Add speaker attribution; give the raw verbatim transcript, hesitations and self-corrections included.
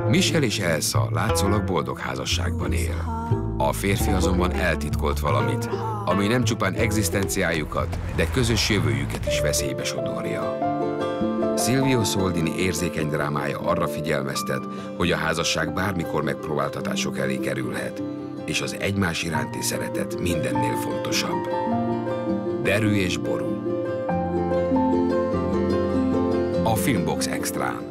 Speaker 1: Michelle és Elsa látszólag boldog házasságban él. A férfi azonban eltitkolt valamit, ami nem csupán egzisztenciájukat, de közös jövőjüket is veszélybe sodorja. Silvio Soldini érzékeny drámája arra figyelmeztet, hogy a házasság bármikor megpróbáltatások elé kerülhet, és az egymás iránti szeretet mindennél fontosabb. Derű és ború. A Filmbox Extrán.